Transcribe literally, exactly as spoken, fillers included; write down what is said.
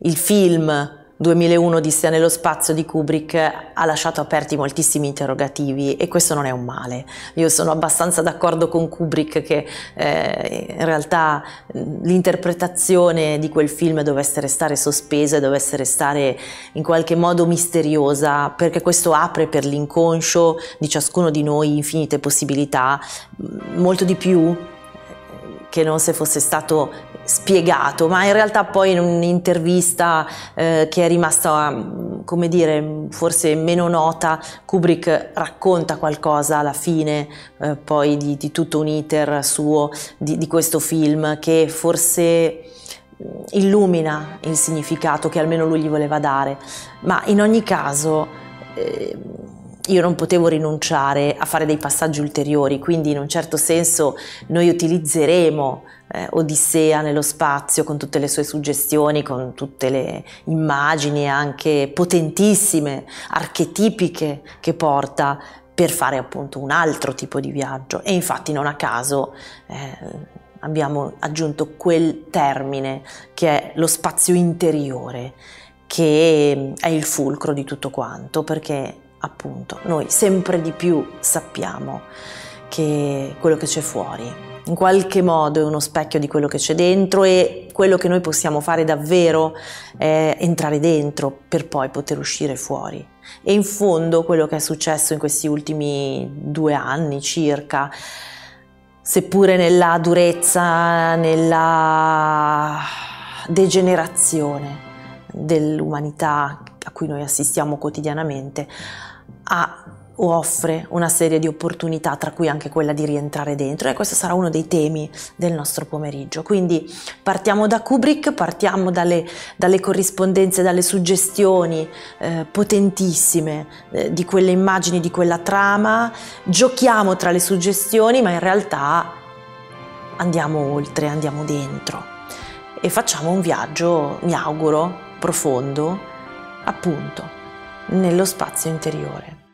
il film duemilauno Odissea nello spazio di Kubrick ha lasciato aperti moltissimi interrogativi, e questo non è un male. Io sono abbastanza d'accordo con Kubrick che eh, in realtà l'interpretazione di quel film dovesse restare sospesa, dovesse restare in qualche modo misteriosa, perché questo apre per l'inconscio di ciascuno di noi infinite possibilità, molto di più che non se fosse stato spiegato. Ma in realtà poi in un'intervista eh, che è rimasta, come dire, forse meno nota, Kubrick racconta qualcosa alla fine eh, poi di, di tutto un iter suo di, di questo film, che forse illumina il significato che almeno lui gli voleva dare. Ma in ogni caso eh, io non potevo rinunciare a fare dei passaggi ulteriori, quindi in un certo senso noi utilizzeremo eh, Odissea nello spazio con tutte le sue suggestioni, con tutte le immagini anche potentissime, archetipiche che porta, per fare appunto un altro tipo di viaggio. E infatti non a caso eh, abbiamo aggiunto quel termine che è lo spazio interiore, che è il fulcro di tutto quanto, perché appunto noi sempre di più sappiamo che quello che c'è fuori in qualche modo è uno specchio di quello che c'è dentro, e quello che noi possiamo fare davvero è entrare dentro per poi poter uscire fuori. E in fondo quello che è successo in questi ultimi due anni circa, seppure nella durezza, nella degenerazione dell'umanità a cui noi assistiamo quotidianamente, ha o offre una serie di opportunità, tra cui anche quella di rientrare dentro, e questo sarà uno dei temi del nostro pomeriggio. Quindi partiamo da Kubrick, partiamo dalle, dalle corrispondenze, dalle suggestioni eh, potentissime eh, di quelle immagini, di quella trama, giochiamo tra le suggestioni, ma in realtà andiamo oltre, andiamo dentro e facciamo un viaggio, mi auguro, profondo, appunto, nello spazio interiore.